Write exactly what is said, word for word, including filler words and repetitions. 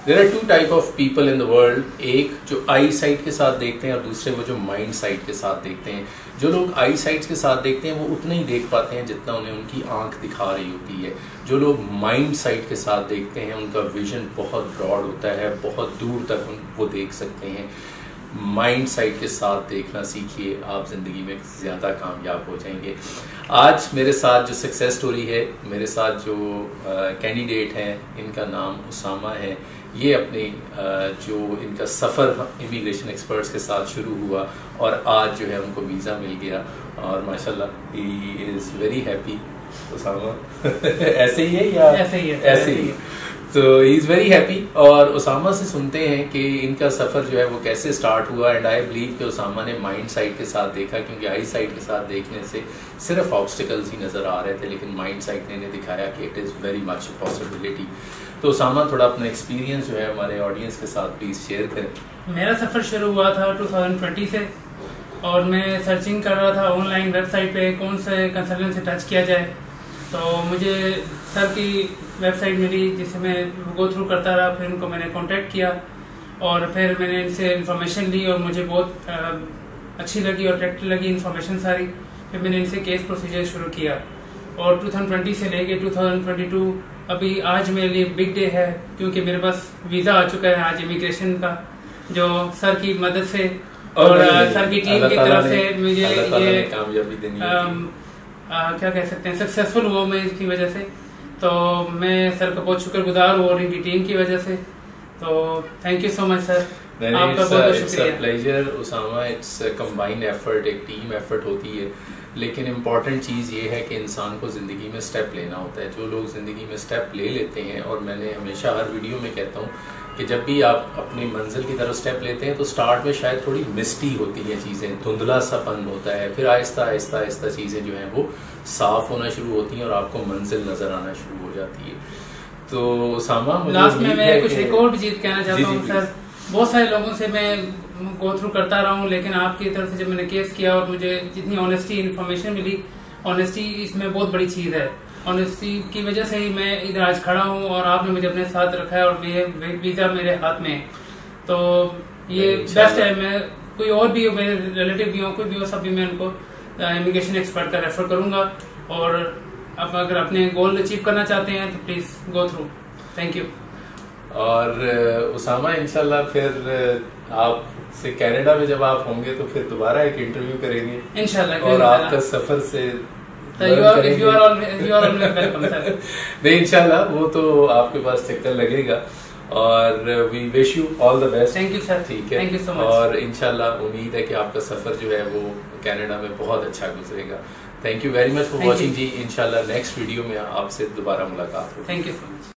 There are two type of people in the world, एक जो आई site के साथ देखते हैं और दूसरे वो जो माइंड साइट के साथ देखते हैं। जो लोग आई साइट के साथ देखते हैं वो उतना ही देख पाते हैं जितना उन्हें उनकी आंख दिखा रही होती है। जो लोग माइंड साइट के साथ देखते हैं उनका विजन बहुत ब्रॉड होता है, बहुत दूर तक वो देख सकते हैं। माइंड साइट के साथ देखना सीखिए, आप ज़िंदगी में ज़्यादा कामयाब हो जाएंगे। आज मेरे साथ जो सक्सेस स्टोरी है, मेरे साथ जो कैंडिडेट हैं, इनका नाम उसामा है। ये अपने जो इनका सफ़र इमिग्रेशन एक्सपर्ट्स के साथ शुरू हुआ और आज जो है उनको वीज़ा मिल गया और माशाल्लाह he is very happy. Usama ऐसे ही है या ऐसे ही है? ऐसे ही तो ही इज़ वेरी हैप्पी। और उसामा से सुनते हैं कि इनका सफ़र जो है वो कैसे स्टार्ट हुआ। एंड आई बिलीव कि उसामा ने माइंड साइट के साथ देखा, क्योंकि आई साइट के साथ देखने से सिर्फ ऑब्स्टिकल्स ही नज़र आ रहे थे, लेकिन माइंड साइट ने दिखाया कि it is very much possibility. तो उसामा थोड़ा अपना एक्सपीरियंस जो है हमारे ऑडियंस के साथ प्लीज़ शेयर करें। मेरा सफ़र शुरू हुआ था टू थाउजेंड ट्वेंटी से और मैं सर्चिंग कर रहा था ऑनलाइन वेबसाइट पे कौन से कंसल्टेंट से टच किया जाए। तो मुझे सर की वेबसाइट मिली जिसे मैं गो थ्रू करता रहा। फिर उनको मैंने कांटेक्ट किया और फिर मैंने इनसे इन्फॉर्मेशन ली और मुझे बहुत आ, अच्छी लगी और अट्रैक्टिव लगी इन्फॉर्मेशन सारी। फिर मैंने इनसे केस प्रोसीजर शुरू किया और टू थाउजेंड ट्वेंटी से लेके टू थाउजेंड ट्वेंटी टू अभी आज मेरे लिए बिग डे है, क्योंकि मेरे पास वीज़ा आ चुका है आज इमिग्रेशन का, जो सर की मदद से और, और सर की टीम की तरफ से मुझे ये कामयाबी देनी आ, क्या कह सकते हैं सक्सेसफुल हुआ मैं इसकी वजह से। तो मैं सर का बहुत शुक्रगुजार हूँ और इनकी टीम की वजह से। तो thank you so much sir, आपका बहुत बहुत शुक्रिया। Pleasure Usama, it's combined effort, एक टीम एफर्ट होती है। लेकिन इम्पॉर्टेंट चीज़ ये है कि इंसान को ज़िंदगी में स्टेप लेना होता है। जो लोग ज़िंदगी में स्टेप ले लेते हैं, और मैंने हमेशा हर वीडियो में कहता हूँ कि जब भी आप अपनी मंजिल की तरफ स्टेप लेते हैं तो स्टार्ट में शायद थोड़ी मिस्टी होती हैं चीज़ें, धुंधला सापन होता है, फिर आहिस्ता आहिस्ता आहिस्ता चीज़ें जो हैं वो साफ होना शुरू होती हैं और आपको मंजिल नज़र आना शुरू हो जाती है। तो उसामा, लास्ट में मैं कुछ एक और चीज़ कहना चाहता हूँ सर। बहुत सारे लोगों से मैं गो थ्रू करता रहा हूँ, लेकिन आपकी तरफ से जब मैंने केस किया और मुझे जितनी ऑनेस्टी इन्फॉर्मेशन मिली, ऑनेस्टी इसमें बहुत बड़ी चीज़ है। ऑनेस्टी की वजह से ही मैं इधर आज खड़ा हूँ और आपने मुझे अपने साथ रखा है और मेरे वीज़ा मेरे हाथ में है। तो ये बेस्ट है। मैं कोई और भी हो, मेरे रिलेटिव भी हो, कोई भी हो, सब भी मैं उनको इमिग्रेशन एक्सपर्ट का रेफर करूँगा। और अब अगर अपने गोल अचीव करना चाहते हैं तो please go through. Thank you. और उसामा इंशाल्लाह फिर आप से कनाडा में जब आप होंगे तो फिर दोबारा एक इंटरव्यू करेंगे इंशाल्लाह, और आपका सफर से नहीं इंशाल्लाह वो तो आपके पास चक्कर लगेगा। और we wish you all the best. Thank you sir. ठीक है, थैंक यू सो मच। और इंशाल्लाह उम्मीद है कि आपका सफर जो है वो कनाडा में बहुत अच्छा गुजरेगा। Thank you very much for watching जी। इंशाल्लाह नेक्स्ट वीडियो में आपसे दोबारा मुलाकात होगी। Thank you so much.